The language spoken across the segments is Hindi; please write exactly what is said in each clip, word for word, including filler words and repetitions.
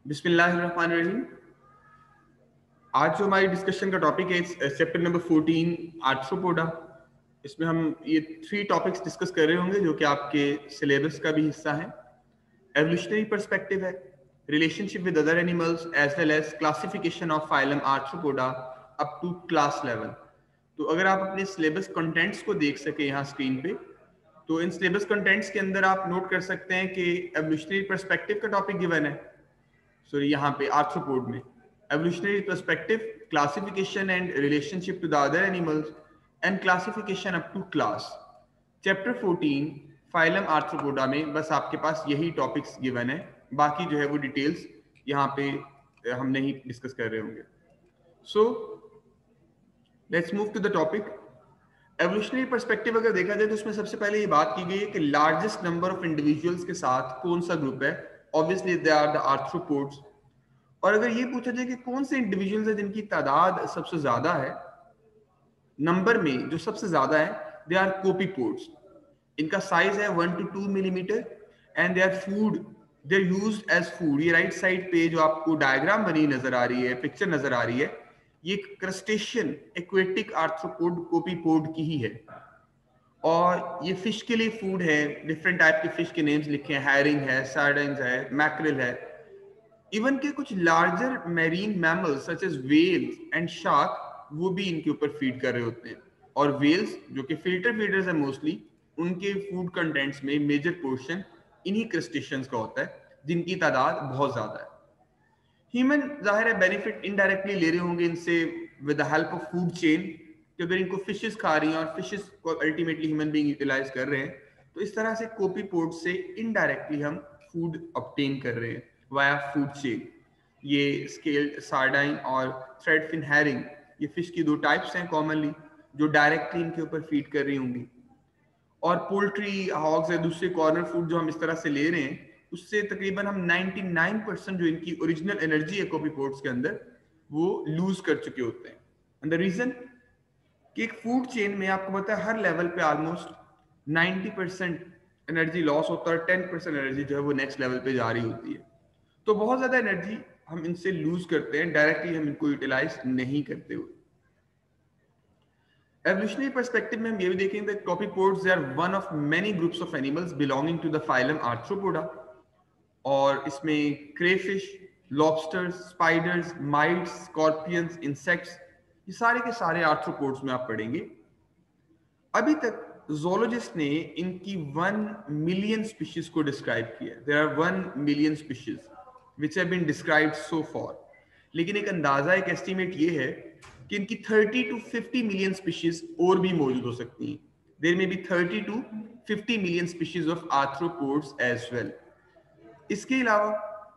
बिस्मिल्लाहिर्रहमानिर्रहीम। आज जो हमारी डिस्कशन का टॉपिक है चैप्टर नंबर फोर्टीन आर्थ्रोपोडा। इसमें हम ये थ्री टॉपिक्स डिस्कस कर रहे होंगे जो कि आपके सिलेबस का भी हिस्सा है। एवोल्यूशनरी पर्सपेक्टिव है, relationship with other animals as well as classification of phylum Arthropoda up to class level. तो अगर आप अपने सिलेबस कंटेंट्स को देख सके यहाँ स्क्रीन पे, तो इन सिलेबस कंटेंट्स के अंदर आप नोट कर सकते हैं कि एवोल्यूशनरी पर्सपेक्टिव का टॉपिक गिवन है। सो so, यहाँ पे आर्थ्रोपोड में evolutionary perspective, classification and relationship to the other animals and classification up to class. Chapter fourteen phylum arthropoda में बस आपके पास यही टॉपिक्स गिवन है, बाकी जो है वो डिटेल्स यहाँ पे हम नहीं डिस्कस कर रहे होंगे। So let's move to the topic. Evolutionary perspective अगर देखा जाए तो उसमें सबसे पहले ये बात की गई है कि लार्जेस्ट नंबर ऑफ इंडिविजुअल्स के साथ कौन सा ग्रुप है। Obviously they are the arthropods. और अगर ये पूछा जाए कि कौन से इंडिविजुअल्स है जिनकी तादाद सबसे ज्यादा है, नंबर में जो सबसे ज्यादा है, दे आर कोपीपोड्स। इनका साइज है one two two millimetre and they are food, they are used as food. ये राइट साइड पे जो आपको डायग्राम बनी नजर आ रही है, पिक्चर नजर आ रही है, ये क्रस्टेशियन एक्वेटिक आर्थ्रोपोड कोपीपोड की ही है और ये फिश के लिए फूड है। डिफरेंट टाइप के फिश के नेम्स लिखे हैं, हैरिंग है, सार्डिन्स है, मैक्रिल है। इवन के कुछ larger marine mammals such as whales and shark वो भी इनके ऊपर फीड कर रहे होते हैं। और वेल्स जो कि फिल्टर फीडर्स है मोस्टली, उनके फूड कंटेंट्स में मेजर पोर्शन इन्हीं क्रस्टेशियंस का होता है जिनकी तादाद बहुत ज्यादा है। ह्यूमन जाहिर है बेनिफिट इनडायरेक्टली ले रहे होंगे इनसे with the help of food chain, कि अगर इनको फिशेस खा रही हैं और फिशेस को अल्टीमेटली ह्यूमन बीइंग यूटिलाइज कर रहे हैं, तो इस तरह से कोपीपोड से इनडायरेक्टली हम फूड ऑब्टेन कर रहे हैं वाया फूड चेन। ये स्केल्ड सार्डाइन और थ्रेड फिन हैरिंग, ये फिश की दो टाइप्स हैं कॉमनली जो डायरेक्टली इनके ऊपर फीड कर रही होंगी। और पोल्ट्री, हॉग्स या दूसरे कॉर्नर फूड जो हम इस तरह से ले रहे हैं, उससे तकरीबन हम निन्यानवे परसेंट जो इनकी ओरिजिनल एनर्जी है कोपीपोड्स के अंदर, वो लूज कर चुके होते हैं। एंड द रीजन कि एक फूड चेन में आपको पता है हर लेवल पे ऑलमोस्ट नब्बे परसेंट एनर्जी लॉस होता है, टेन परसेंट एनर्जी जो है वो नेक्स्ट लेवल पे जा रही होती है। तो बहुत ज्यादा एनर्जी हम इनसे लूज करते हैं, डायरेक्टली हम इनको यूटिलाइज नहीं करते हुए। एवोल्यूशनरी पर्सपेक्टिव में हम ये भी देखेंगे that copepods are one of many groups of animals belonging to the phylum Arthropoda. और इसमें crayfish, lobsters, spiders, mites, scorpions, insects, ये सारे के सारे आर्थ्रोपोड्स में आप पढ़ेंगे। अभी तक zoologist ने इनकी वन मिलियन स्पीशीज को डिस्क्राइब किया। There are one million species which have been described so far. लेकिन एक अंदाजा, एक एस्टिमेट ये है कि इनकी thirty to fifty million species और भी मौजूद हो सकती हैं। There may be thirty to fifty million species of arthropods as well. इसके अलावा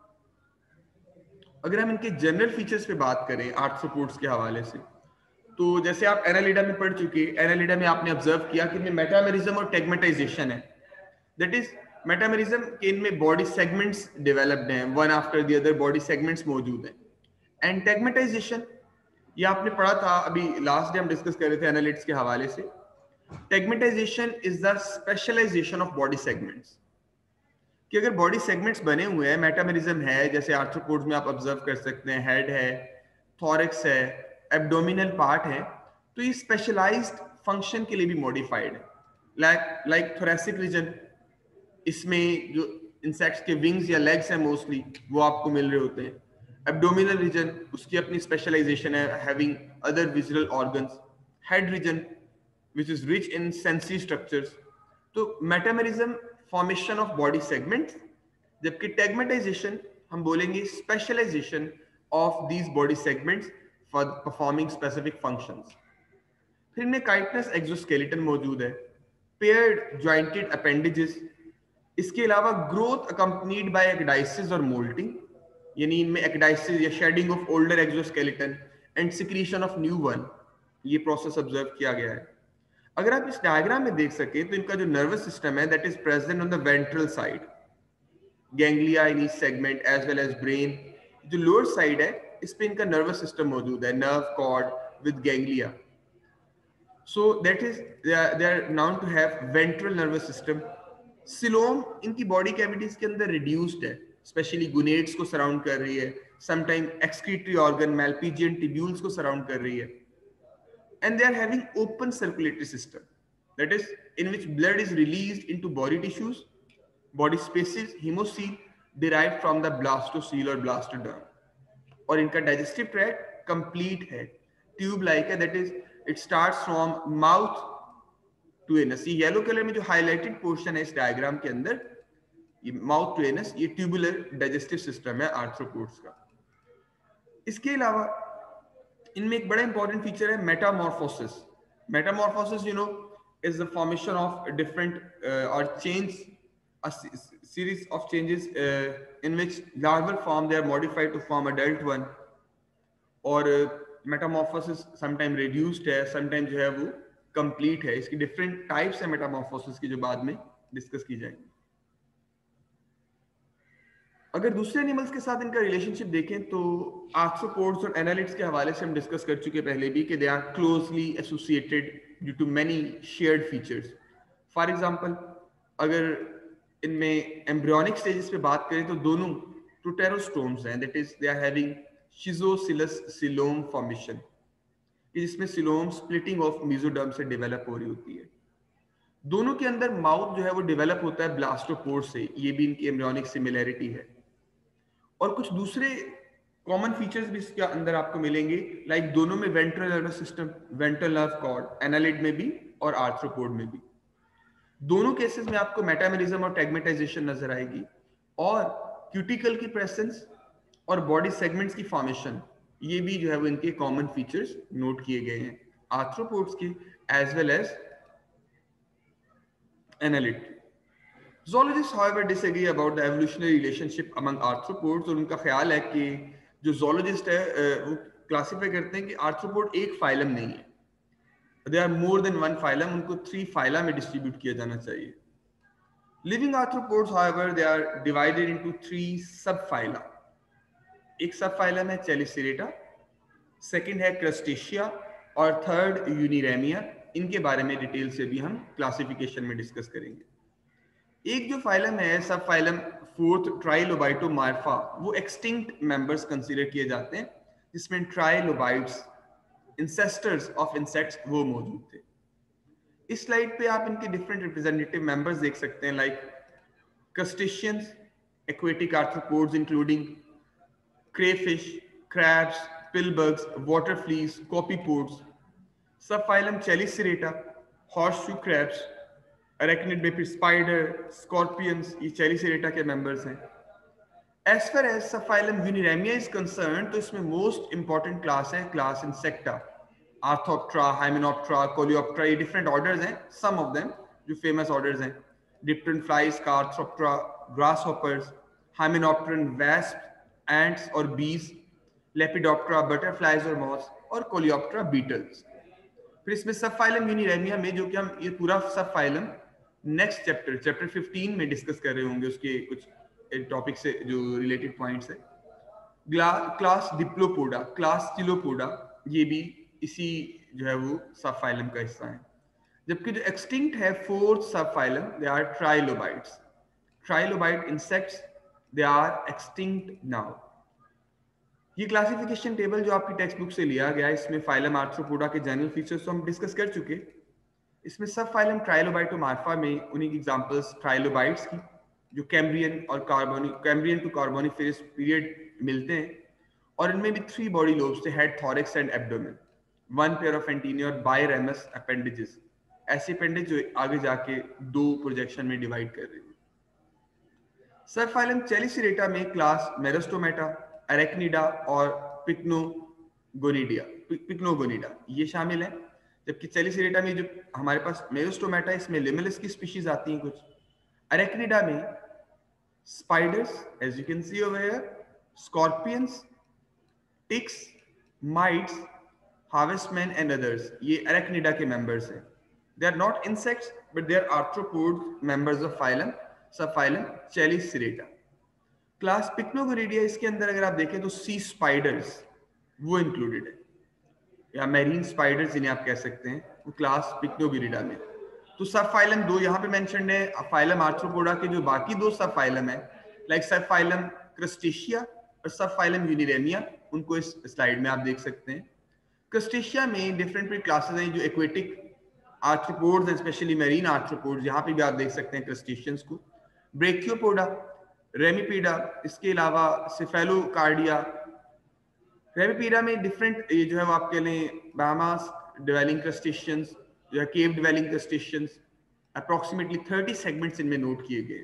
अगर हम इनके जनरल फीचर्स पे बात करें आर्थ्रोपोड्स के हवाले से, तो जैसे आप एनालिडा में पढ़ चुके, एनालिडा में आपने ऑब्जर्व किया कि इनमें मेटामेरिज्म और टेगमेटाइजेशन है। दैट इज मेटामेरिज्म के इनमें बॉडी सेगमेंट्स डेवलप्ड हैं, one after the other body segments मौजूद हैं। एंड टेगमेटाइजेशन ये आपने पढ़ा था अभी लास्ट डे हम डिस्कस कर रहे थे एनालिट्स के हवाले से। Tagmatisation is the specialisation of body segments, कि अगर बॉडी सेगमेंट्स बने हुए हैं, मेटामेरिज्म है, जैसे आर्थ्रोपोड्स में आप ऑब्जर्व कर सकते हैं, हेड है, थॉरक्स है, एब्डोमिनल पार्ट है, तो ये स्पेशलाइज्ड फंक्शन के लिए भी मॉडिफाइड है। लाइक लाइक थोरेसिक रीजन, इसमें जो इंसेक्ट्स के विंग्स या लेग्स हैं मोस्टली वो आपको मिल रहे होते हैं। एब्डोमिनल रीजन उसकी अपनी स्पेशलाइजेशन है, having other visual organs. Head region which is rich in sensory structures. तो metamerism formation of body segments, जबकि टेगमेटाइजेशन हम बोलेंगे specialisation of these body segments for performing specific functions. फिर इनमें काइटनस एक्सोस्केलेटन मौजूद है, पेयर्ड जॉइंटेड अपेंडेजेस। इसके अलावा ग्रोथ अकम्पनीड बाय एक्डाइसिस और मोल्टिंग, यानी इनमें एक्डाइसिस या shedding of older exoskeleton and secretion of new one, ये प्रोसेस ऑब्जर्व किया गया है। अगर आप इस डायग्राम में देख सकें तो इनका जो नर्वस सिस्टम है that is present on the ventral side, ganglia in each segment as well as brain. जो लोअर साइड है इस पे इनका नर्वस सिस्टम मौजूद है, nerve cord with ganglia. So that is they are known to have ventral nervous system. Coelom इनकी बॉडी कैविटीज के अंदर रिड्यूस्ड है। स्पेशली गुनेड्स को सराउंड कर रही है, sometime excretory organ Malpighian tubules को सराउंड कर रही है, and they are having open circulatory system, that is in which blood is released into body tissues, body spaces, hemocoel derived from the blastocele or blastoderm. और इनका digestive tract complete है, tube like है, that is it starts from mouth to anus. ये yellow color में जो highlighted portion है इस diagram के अंदर, ये mouth to anus, ये tubular digestive system है arthropods का. इसके अलावा इनमें एक बड़ा इंपॉर्टेंट फीचर है metamorphosis. Metamorphosis you know is the formation of different और change a series of changes uh, in which larval form they are modified to form adult one, और मेटामॉर्फोसिस समटाइम रिड्यूस्ड है, समटाइम जो है वो कंप्लीट है. इसकी डिफरेंट टाइप्स है मेटामॉर्फोसिस की जो बाद में डिस्कस की जाएंगी. अगर दूसरे एनिमल्स के साथ इनका रिलेशनशिप देखें तो आर्थ्रोपोड्स और एनालिड्स के हवाले से हम डिस्कस कर चुके पहले भी कि they are closely associated due to many shared features. For example अगर इनमें एम्ब्रियोनिक स्टेजेस पे बात करें तो दोनों प्रोटेरोस्टोम्स हैं, that is they are having schizocoelous coelom formation, जिसमें सिलोम स्प्लिटिंग ऑफ मेसोडर्म से डेवलप हो रही होती है. दोनों के अंदर माउथ जो है वो डेवलप होता है ब्लास्टोपोड से, ये भी इनकी एम्ब्रियोनिक सिमिलैरिटी है. और कुछ दूसरे कॉमन फीचर्स भी इसके अंदर आपको मिलेंगे, लाइक like दोनों में ventral nervous system, ventral nerve cord, annelid में भी और आर्थ्रोपोड में भी. दोनों केसेस में आपको मेटामेरिज्म और टैगमेटाइजेशन नजर आएगी, और क्यूटिकल की प्रेजेंस और बॉडी सेगमेंट्स की फॉर्मेशन, ये भी जो है वो इनके कॉमन फीचर्स नोट किए गए हैं आर्थ्रोपोड्स के as well as annelid. Zoologists, however, disagree about the evolutionary relationship among arthropods, और उनका ख्याल है कि जो zoologist है वो क्लासिफाई करते हैं कि आर्थ्रोपोड एक फाइलम नहीं है, there are more than one phylum, उनको थ्री फाइला में डिस्ट्रीब्यूट किया जाना चाहिए. Living arthropods, however, they are divided into three subphyla. एक सबफाइलम है Chelicerata, सेकंड है Crustacea और थर्ड Uniramia. इनके बारे में डिटेल से भी हम क्लासिफिकेशन में डिस्कस करेंगे. एक जो फाइलम है सब फाइलम फोर्थ ट्राइलोबाइटोमार्फा, वो एक्सटिंक्ट मेंबर्स कंसीडर किए जाते हैं, जिसमें ट्राइलोबाइट्स इंसेस्टर्स ऑफ इंसेक्ट्स वो मौजूद थे. इस स्लाइड पे आप इनके डिफरेंट रिप्रेजेंटेटिव मेंबर्स देख सकते हैं, like crustaceans, aquatic arthropods including crayfish, crabs, pillbugs, water fleas, copepods. Subphylum Chelicerata, horseshoe crabs, arachnid में फिर स्पाइडर, स्कॉर्पियंस, ये Chelicerata के मेंबर्स हैं. As far as subphylum Uniramia is concern, तो इसमें मोस्ट इंपॉर्टेंट क्लास है class Insecta. Orthoptera, Hymenoptera, Coleoptera, ये डिफरेंट ऑर्डर्स हैं. सम ऑफ देम जो फेमस ऑर्डर्स हैं, डिप्टेरन फ्लाइज का Orthoptera, grasshoppers, hymenopteran wasp, ants और बीज, लेपिडोप्टेरा बटरफ्लाइज और मॉस, और कोलियोप्टेरा बीटल्स. फिर इसमें सबफाइलम यूनिरामिया में, जो कि हम ये पूरा subphylum next chapter chapter fifteen में डिस्कस कर रहे होंगे, उसके कुछ टॉपिक से जो रिलेटेड पॉइंट्स है. क्लास डिप्लोपोडा, क्लास चिलोपोडा, ये भी इसी जो है वो सबफाइलम का हिस्सा है. जबकि जो एक्सटिंक्ट है fourth subphylum, they are trilobites. Trilobite insects, they are extinct now. ये क्लासिफिकेशन टेबल जो आपकी टेक्स्ट बुक से लिया गया है, इसमें फाइलम आर्थ्रोपोडा के जनरल फीचर्स तो हम डिस्कस कर चुके. इसमें सब फाइलम ट्राइलोबाइटोमार्फा में उन्हीं की एग्जांपल्स ट्राइलोबाइट्स की, जो कैम्ब्रियन और कार्बोनी कैम्ब्रियन टू कार्बोनिफेरस पीरियड मिलते हैं, और इनमें भी थ्री बॉडी लोब्स थे, head, thorax and abdomen, one pair of anterior biramous appendages, ऐसे अपेंडेज जो आगे जाके दो प्रोजेक्शन में डिवाइड कर रहे हैं. सब फाइलम Chelicerata में क्लास मेरिस्टोमेटा, अरेक्निडा और पिक्नोगोनिडिया पिक्नोगोनिडा ये शामिल है. जबकि Chelicerata में जो हमारे पास मेरिस्टोमेटा, इसमें लिमिलिस की स्पीशीज आती हैं कुछ. अरेक्निडा में spiders, as you can see over here, scorpions, ticks, mites, harvestman and others, ये अरेक्निडा के मेंबर्स हैं. They are not insects but they are arthropod members of phylum subphylum Chelicerata. Class Pycnogonida, इसके अंदर अगर आप देखें तो सी स्पाइडर्स वो इंक्लूडेड है, या मैरीन स्पाइडर्स जिन्हें आप कह सकते हैं, वो क्लास पिक्नोगोनिडिया में. तो सब फाइलम दो यहाँ पे मेंशन्ड है. फाइलम आर्थ्रोपोडा के जो बाकी दो सब फाइलम है, लाइक सब फाइलम क्रस्टेशिया और सब फाइलम यूनिरेमिया, उनको इस स्लाइड में आप देख सकते हैं। क्रस्टेशिया में डिफरेंट क्लासेस हैं जो एक्वेटिक आर्थ्रोपोड्स हैं, स्पेशली मेरीन आर्थ्रोपोड्स, यहाँ पे भी आप देख सकते हैं क्रस्टेशियंस को। ब्रेकियोपोडा, रेमिपीडा, इसके अलावा सिफेलोकार्डिया। रेमिपीडा में डिफरेंट ये जो है वो आपके लिए बाहामास डिवेलिंग क्रस्टेशियंस जो है, cave dwelling crustaceans, approximately thirty segments इनमें नोट किए गए।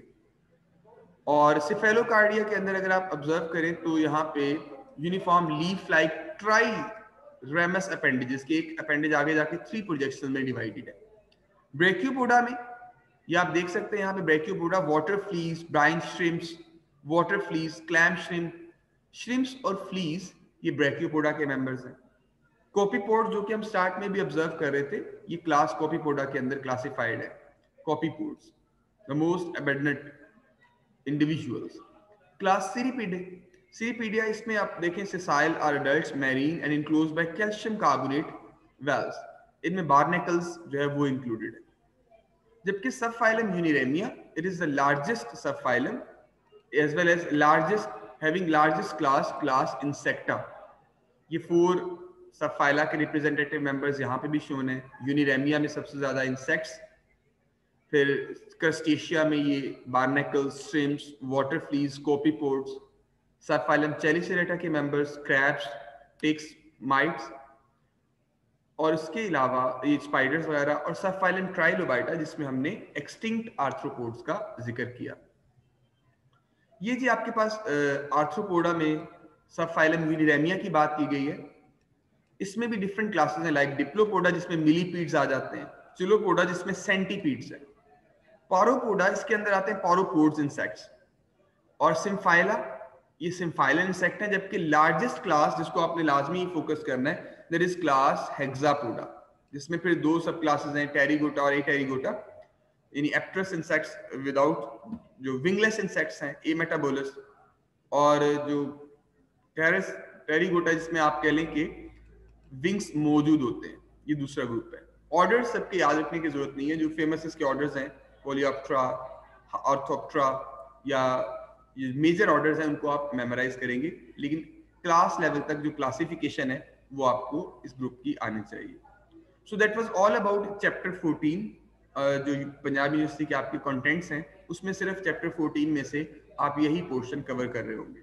और सिफेलोकार्डिया के अंदर अगर आप ऑब्जर्व करें तो यहाँ पे uniform leaf like triramous appendages के एक अपेंडेज आगे जाके थ्री प्रोजेक्शन में डिवाइडेड है। ब्रेकियोपोडा में ये आप देख सकते हैं यहाँ पे Branchiopoda, water fleas, brine shrimps, water fleas, clam shrimp, shrimps और फ्लीज, ये ब्रेकियोपोडा के मेंबर्स हैं। कॉपीपोड जो कि हम स्टार्ट में भी ऑब्जर्व कर रहे थे, ये क्लास कॉपीपोडा के अंदर क्लासिफाइड है। Copepods the most abundant individuals. Class Cirripede, Cirripedia, इसमें आप देखें sessile are adults marine and enclosed by calcium carbonate shells, इनमें बार्नेकल्स जो है वो इंक्लूडेड है। जबकि subphylum Uniramia, it is the largest subphylum as well as largest having largest class class Insecta. ये फोर सब फाइला के रिप्रेजेंटेटिव मेंबर्स यहाँ पे भी शोन है। यूनिरेमिया में सबसे ज्यादा इंसेक्ट्स, फिर क्रस्टेशिया में ये barnacles, shrimps, water fleas, copepods, subphylum चेलिसेरेटा के मेंबर्स क्रैब्स, टिक्स, माइट्स, और इसके अलावा ये स्पाइडर्स वगैरह, और सब फाइलम ट्राइलोबाइटा जिसमें हमने एक्सटिंक्ट आर्थ्रोपोड्स का जिक्र किया। ये जी आपके पास आर्थ्रोपोडा में सब फाइलम यूनिरेमिया की बात की गई है। इसमें भी डिफरेंट क्लासेस हैं, लाइक डिप्लोपोडा जिसमें मिलीपीड्स आ जाते हैं, चिलोपोडा जिसमें सेंटीपीड्स हैं, पारोपोडा इसके अंदर आते हैं पारोपोड्स इंसेक्ट्स, और सिम्फाइला ये सिम्फाइलन इंसेक्ट है। जबकि लार्जेस्ट क्लास जिसको आपने लाजमी फोकस करना है दैट इज क्लास हेक्सापोडा, जिसमें फिर दो सब क्लासेस हैं, टेरिगोटा और एटेरिगोटा, यानी एप्टरस इंसेक्ट्स विदाउट, जो विंगलेस इंसेक्ट्स हैं, एमेटाबोलस, और जो टेरस टेरिगोटा जिसमें आप कह लें कि विंग्स मौजूद होते हैं, ये दूसरा ग्रुप है। ऑर्डर सबके याद रखने की जरूरत नहीं है, जो फेमस इसके ऑर्डर्स हैं कोलियोप्टेरा, ऑर्थोप्टेरा, या ये मेजर ऑर्डर्स हैं उनको आप मेमोराइज करेंगे, लेकिन क्लास लेवल तक जो क्लासिफिकेशन है वो आपको इस ग्रुप की आनी चाहिए। So that was all about chapter fourteen. जो पंजाब यूनिवर्सिटी के आपके कंटेंट्स हैं उसमें सिर्फ चैप्टर फोर्टीन में से आप यही पोर्शन कवर कर रहे होंगे।